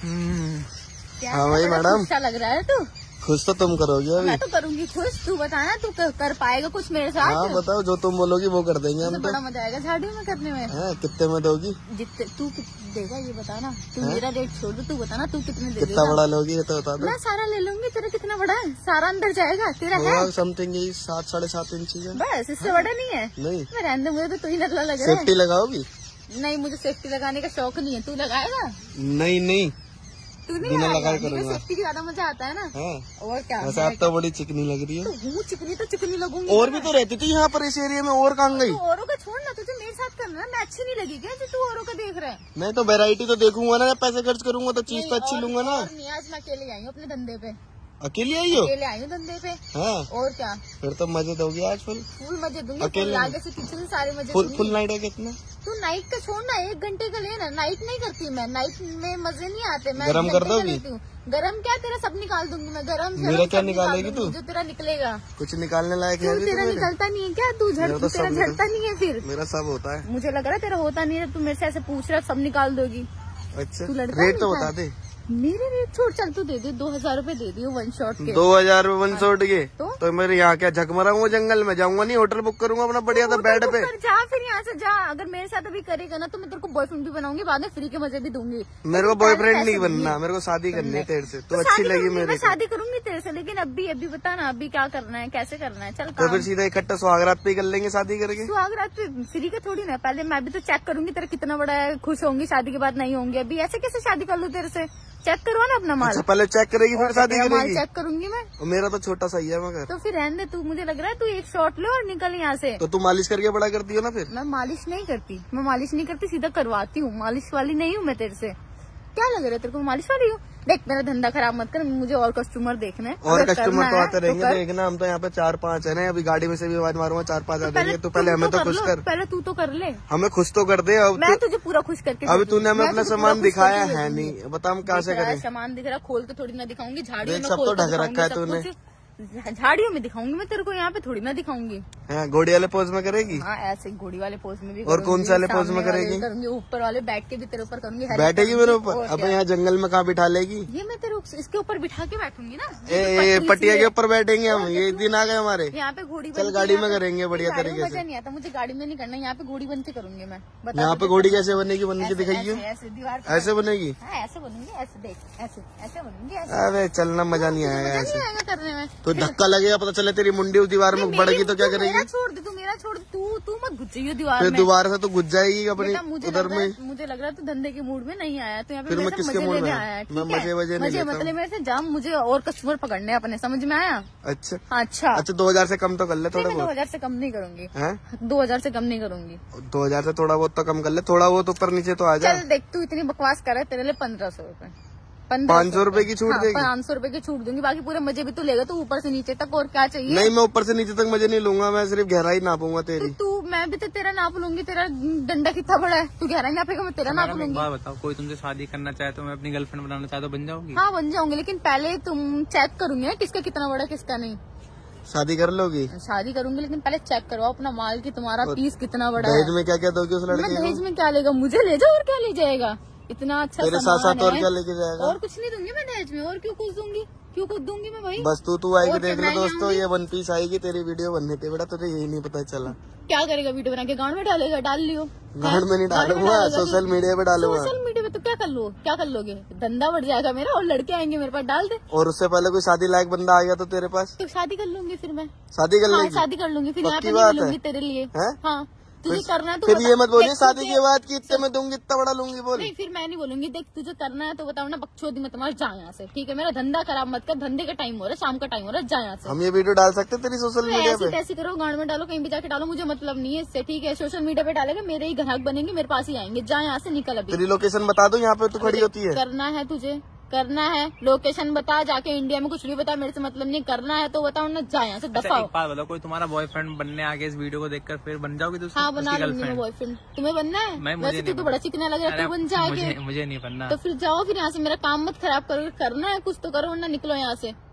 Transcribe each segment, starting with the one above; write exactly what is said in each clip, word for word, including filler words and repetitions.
हाँ भाई मैडम, अच्छा लग रहा है तू। खुश तो तुम करोगे अभी। मैं तो करूंगी खुश, तू बताना तू कर पाएगा कुछ मेरे साथ। हाँ बताओ, जो तुम बोलोगी वो कर देंगे हम। तो बड़ा मजा आएगा झाड़ियों में करने में। हाँ, कितने में दोगी? जितने तू देगा ये बताना। तू मेरा रेट छोड़ दो, तू बताना तू कितने दे देगा। कितना बड़ा लोगी ये तो बता दो। मैं सारा ले लूंगी। तेरा कितना बड़ा है? सारा अंदर जाएगा तेरा है? समथिंग यही सात साढ़े सात इंच है बस, इससे बड़ा नहीं है। नहीं मैं रहने दे, मुझे तो तू ही नकला लग रहा है। सेफ्टी लगाओगी? नहीं, मुझे सेफ्टी लगाने का शौक नहीं है। तू लगाएगा? नहीं नहीं, तू नहीं बिना लगाएगा। लगाए करूंगा। सेफ्टी की ज्यादा मजा आता है ना। हाँ। और क्या, वैसे आप तो बड़ी चिकनी लग रही है। तो हूँ चिकनी तो चिकनी लगूंगी। और भी तो रहती थी यहाँ पर इस एरिया में, और कहाँ गई? तो औरों का छोड़ ना, तुझे मेरे साथ करना। मैं अच्छी नहीं लगी क्या जो तू औरों का देख रहा है? मैं तो वैरायटी तो देखूंगा ना, पैसे खर्च करूंगा तो चीज तो अच्छी लूंगा ना। आज मैं अकेले आई हूँ अपने धंधे पे। अकेली आई हो? अकेले आई हूँ धंधे पे। हाँ। और क्या, फिर तो मजे दोगी आज फुल। फुल मजे दूंगी। अकेले आगे से पीछे से सारे मजे फुल दूंगी। फुल नाइट है कितना? तू नाइट का छोड़ ना, एक घंटे का लेना। नाइट नहीं करती मैं, नाइट में मजे नहीं आते। मैं गरम कर दोगी? गरम क्या, तेरा सब निकाल दूंगी मैं। गरम मेरा क्या निकालेगी तू? जो तेरा निकलेगा। कुछ निकालने लायक है? तेरा निकलता नहीं है क्या? तू झड़ तेरा झड़ता नहीं है फिर? मेरा सब होता है। मुझे लग रहा है तेरा होता नहीं है। तू मेरे से ऐसे पूछ रहा, सब निकाल दोगी। अच्छा, तू लड़का रेट तो बता दे। मेरे रेट छोड़, चल तू दे दे। दो हजार रूपए दे दियो वन शॉट के। दो हजार वन शॉट के? तो, तो मेरे यहाँ क्या झक मरा हूँ जंगल में? जाऊंगा नहीं, होटल बुक करूंगा अपना बढ़िया सा बेड पे। जा फिर यहाँ से जा। अगर मेरे साथ अभी करेगा ना तो मैं तेरे को बॉयफ्रेंड भी बनाऊंगी, बाद में फ्री के मजे भी दूंगी। मेरे को बॉयफ्रेंड नहीं बनना, मेरे को शादी करनी है तेरे से। तो अच्छी लगी मेरे को। शादी करूंगी तेरे से, लेकिन अभी अभी बता ना, अभी क्या करना है, कैसे करना है? चल तो फिर सीधा इकट्ठा सुहागरात पे कर लेंगे शादी करके। सुहागरात पे फ्री का थोड़ी ना, पहले मैं भी तो चेक करूंगी तेरा कितना बड़ा है। खुश होंगी शादी के बाद नहीं होंगी। अभी ऐसे कैसे शादी कर लूं तेरे से? चेक करो ना अपना माल। अच्छा, पहले चेक करेगी फिर शादी करेगी? माल चेक करूंगी मैं। मेरा तो छोटा सा ही है मगर। तो फिर रहने दे तू। मुझे लग रहा है तू एक शॉट ले और निकल यहाँ से। तो तू मालिश करके बड़ा करती हो ना फिर? मैं मालिश नहीं करती, मैं मालिश नहीं करती, सीधा करवाती हूँ। मालिश वाली नहीं हूँ मैं तेरे से। क्या लग रहा है तेरे को मालिश वाली हूँ? देख, मेरा धंधा खराब मत कर। मुझे और कस्टमर देखने। और कस्टमर तो आते रहेंगे, देखना। हम तो यहाँ पे चार पाँच है ना, अभी गाड़ी में से भी आवाज मारूंगा, चार पाँच आ जाएंगे। तो पहले हमें तो खुश कर। पहले तू तो कर ले। हमें खुश तो कर दे। अब मैं तुझे पूरा खुश करके। अभी तूने हमें अपना सामान दिखाया है नहीं, बता हम कहाँ से करें? सामान दिख रहा, खोल के थोड़ी ना दिखाऊंगी। झाड़ियों में सब तो ढक रखा है तूने। झाड़ियों में दिखाऊंगी मैं तेरे को, यहाँ पे थोड़ी ना दिखाऊंगी। हाँ, घोड़ी वाले पोज में करेगी? हाँ, ऐसे घोड़ी वाले पोज में भी। और कौन से वाले पोज में करेगी? करूंगी ऊपर वाले, बैठ के भी तेरे ऊपर करूंगी। बैठेगी मेरे ऊपर? अब यहाँ जंगल में कहाँ बिठा लेगी? ये मैं तेरे इसके ऊपर बिठा के बैठूंगी ना। ए, पटिया के ऊपर बैठेंगे हम। ये दिन आ गए हमारे। यहाँ पे घोड़ी। चल गाड़ी में करेंगे बढ़िया तरीके से। मजा नहीं आता मुझे गाड़ी में नहीं करना, यहाँ पे घोड़ी बन के करूंगी मैं। यहाँ पे घोड़ी कैसे बनेगी? बन के दिखाइए। ऐसे दीवार ऐसे बनेगी? ऐसे बनूंगी, ऐसे देख, ऐसे ऐसे बनूंगी। अरे चलना मजा नहीं आएगा ऐसे करने में। तो धक्का लगेगा, पता चले तेरी मुंडी उस दीवार में बढ़ेगी तो क्या करेगी? मेरा छोड़ दे तू, मेरा छोड़ दे तू। तू मत घुस जाइयो दीवार में। दीवार से तो घुस जाएगी अपनी उधर में। मुझे लग रहा है तू धंधे के मूड में नहीं आया, तो यहाँ पे फिर मैं किसके मूड में आया? मैं मजे वजे नहीं लेता हूँ। मतलब मेरे से जाम, मुझे और कस्टमर पकड़ने अपने, समझ में आया? अच्छा अच्छा अच्छा, दो हजार से कम तो कर ले थोड़ा बहुत। दो हजार से कम नहीं करूंगी। दो हजार से कम नहीं करूंगी। दो हजार से थोड़ा बहुत तो कम कर ले, थोड़ा बहुत ऊपर नीचे तो आ जाए। चल देख, तू इतनी बकवास कर रहा है, तेरे लिए पंद्रह सौ रूपए। पाँच सौ रूपये की छूट देगी? पाँच सौ रूपये की छूट दूंगी, बाकी पूरे मजे भी तू लेगा। तू ऊपर से नीचे तक और क्या चाहिए? नहीं, मैं ऊपर से नीचे तक मजे नहीं लूंगा, मैं सिर्फ गहराई नापूंगा तेरी। तू मैं भी तो तेरा नाप लूंगी। तेरा डंडा कितना बड़ा है, तू गहराई नापेगा, मैं तेरा नाप लूंगी। बताओ, कोई तुमसे शादी करना चाहे तो मैं अपनी गर्लफ्रेंड बनाना चाहे तो बन जाओगी? हाँ बन जाऊंगी, लेकिन पहले तुम चेक करूंगी ना किसका कितना बड़ा किसका नहीं। शादी कर लोगी? शादी करूंगी, लेकिन पहले चेक करवाओ अपना माल की तुम्हारा पीस कितना बड़ा है। दहेज में क्या क्या दोगी उस लड़के को? दहेज में क्या लेगा? मुझे ले जाओ और क्या ले जाएगा? इतना अच्छा तेरे साथ साथ और क्या लेके जाएगा? और कुछ नहीं दूंगी मैं दहेज में। और क्यों कुछ दूंगी? क्यों कुछ दूंगी मैं भाई? बस तू तू आएगी देख ले दोस्तों, ये वन पीस आएगी तेरी वीडियो बनने पे। बेटा तुझे यही नहीं पता चला? क्या करेगा? वीडियो बना के गांड में डालेगा? डाल लियो। गांड में नहीं डालूंगा, सोशल मीडिया पे डालूंगा। सोशल मीडिया पे तो क्या कर लो, क्या कर लोगे? धंधा बढ़ जाएगा मेरा और लड़के आएंगे मेरे पास। डाल दे। और उससे पहले कोई शादी लायक बंदा आ गया तो तेरे पास? तो शादी कर लूंगी फिर मैं। शादी कर लूंगी? शादी कर लूंगी फिर, यहाँ पे नहीं मिलूंगी तेरे लिए। हाँ तुझे करना है तो फिर ये मत बोलिए शादी के बाद कि इतने में दूंगी, इतना बड़ा लूंगी। बोल नहीं, फिर मैं नहीं बोलूंगी। देख, तुझे करना है तो बताओ ना, बकचोदी मत मार, जा यहाँ से। ठीक है, मेरा धंधा खराब मत कर। धंधे का टाइम हो रहा है, शाम का टाइम हो रहा है, जा यहाँ से। हम ये वीडियो डाल सकते तेरी सोशल मीडिया पे? ऐसी करो, गांड में डालो, कहीं भी जाके डालो, मुझे मतलब नहीं है इससे। ठीक है, सोशल मीडिया पे डालेगा, मेरे ही ग्राहक बनेंगे, मेरे पास ही आएंगे। जा यहाँ से, निकल अभी। तेरी लोकेशन बता दो, यहाँ पे तू खड़ी होती है। करना है तुझे, करना है, लोकेशन बता, जाके इंडिया में कुछ भी बता, मेरे से मतलब नहीं। करना है तो बताओ ना, जा यहाँ से, दफा हो। एक बात बताओ, कोई तुम्हारा बॉयफ्रेंड बनने आगे इस वीडियो को देखकर फिर बन जाओगी तुम? हाँ बना लूंगी मैं बॉयफ्रेंड। तुम्हें बनना है? मैं वैसे तू तो बड़ा चिकना लग रहा है, तू बन जाएगी। मुझे नहीं बनना। तो फिर जाओ, फिर यहाँ से मेरा काम मत खराब करो। करना है कुछ तो करो, वरना निकलो यहाँ से।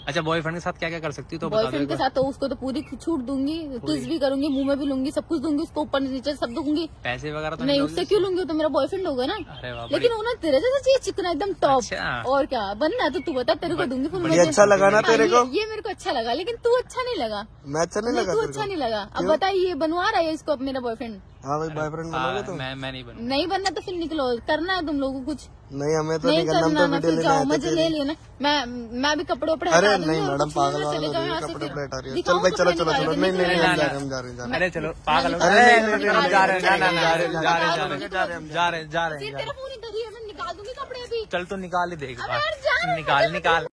अच्छा बॉयफ्रेंड के साथ क्या क्या कर सकती हो तो बता दो बॉयफ्रेंड एक के बार। साथ तो उसको तो पूरी छूट दूंगी, किस भी करूंगी, मुंह में भी लूंगी, सब कुछ दूंगी उसको, ऊपर नीचे सब दूंगी। पैसे वगैरह तो नहीं लोगे उससे क्यों लूंगी, वो तो मेरा बॉयफ्रेंड होगा ना। अरे वाह, लेकिन उन्हें तेरे जैसा चाहिए चिकना एकदम टॉप। अच्छा। और क्या बनना तो तू बता, तेरे को दूंगी फुल ये अच्छा लगा ना तेरे को? ये मेरे को अच्छा लगा, लेकिन तू अच्छा नहीं लगा। मैं अच्छा नहीं लगा तू तेरे अच्छा को? नहीं लगा। अब बता, ये बनवा रहा है इसको अब मेरा बॉयफ्रेंड? हाँ भाई बॉयफ्रेंड बनोगे तुम? मैं मैं नहीं बनूंगा। नहीं बनना तो फिर निकलो, करना है तुम लोगों को कुछ नहीं हमें तो नहीं नहीं करना, हम करना तो ना, वीडियो फिर लेने जाओ आए थे मजे ले तेरी। लेना। मैं मैं भी कपड़े उपड़े अरे हटा दूंगी नहीं और मैडम कुछ पागल नहीं, वागल चले हो जाओ रही है, यहाँ से कपड़े फिर। उपड़े हटा रही है। दिखाऊं चल भाई चलो कपड़े चलो चलो, निकाल के, नहीं नहीं निकलो हम जा यहाँ रहे हैं हम जा रहे हैं जा रहे हैं। अरे चलो पागल हो अरे नहीं, नहीं, नहीं, जा रहे हैं नहीं, ना, ना, नहीं, ना, जा रहे हैं, जा रहे हैं, जा रहे हैं, जा रहे हैं, जा रहे हैं, जा रहे हैं, जा रहे फिर हैं। तेरा फोन इधर ही है, मैं निकाल दूंगी कपड़े अभी। चल तो निकाल ही देख अबे यार जा, निकाल निकाल